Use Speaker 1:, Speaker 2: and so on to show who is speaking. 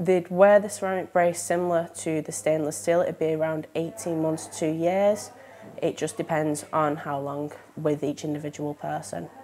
Speaker 1: They'd wear the ceramic brace similar to the stainless steel. It'd be around 18 months to 2 years. It just depends on how long with each individual person.